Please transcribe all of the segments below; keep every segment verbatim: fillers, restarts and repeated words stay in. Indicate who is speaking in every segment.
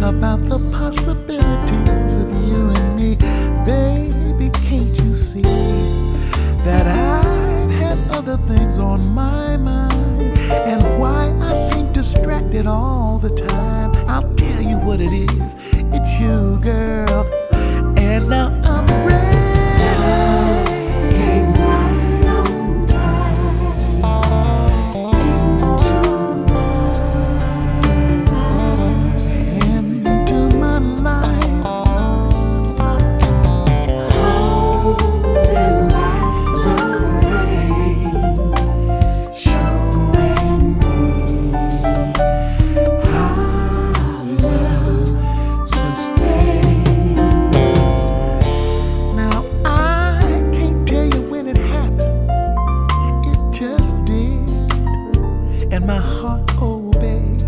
Speaker 1: about the possibilities of you and me. Baby, can't you see that I've had other things on my mind, and why I seem distracted all the time? I'll tell you what it is, it's you, girl, and now I'm ready.
Speaker 2: Came right on time
Speaker 1: into my life,
Speaker 2: holding back the rain, showing me how love sustains.
Speaker 1: now I can't tell you when it happened, it just did, and my heart obeyed,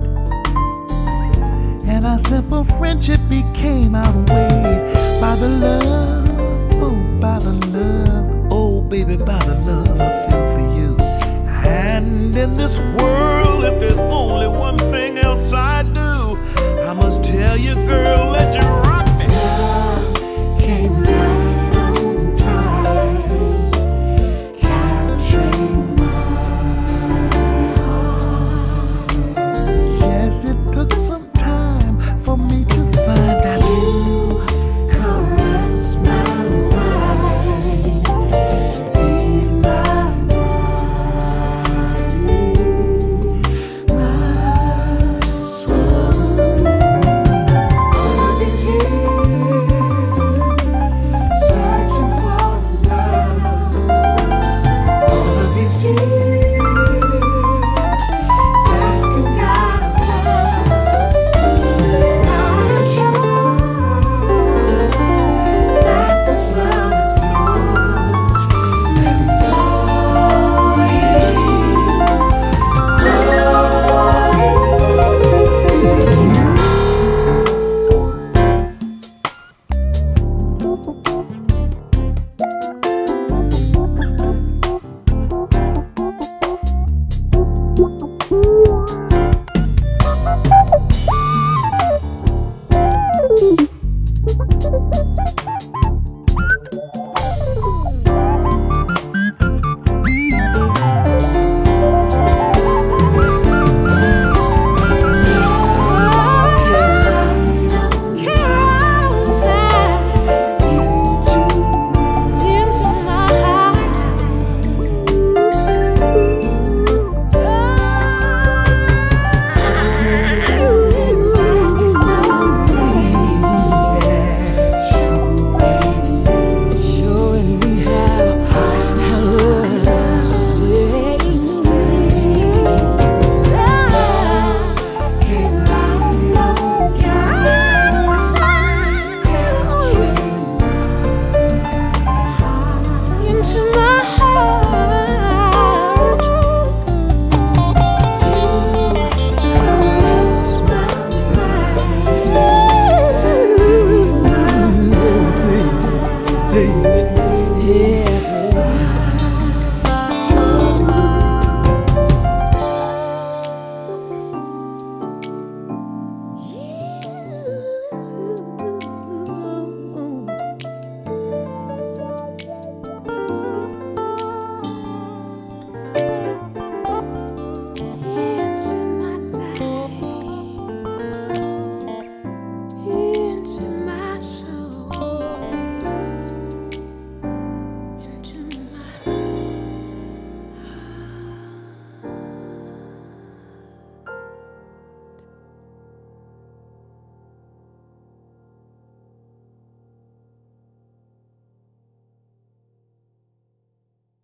Speaker 1: and our simple friendship became outweighed by the love, oh, by the love, oh baby, by the love I feel for you. And in this world, if there's only one thing else I do, I must tell you, girl, let you rock me.
Speaker 2: Love came right on time, capturing my heart.
Speaker 1: Yes, it took some time for me to find out you.
Speaker 2: Caress my mind, feel my body, my soul. All these years searching for love, all of these tears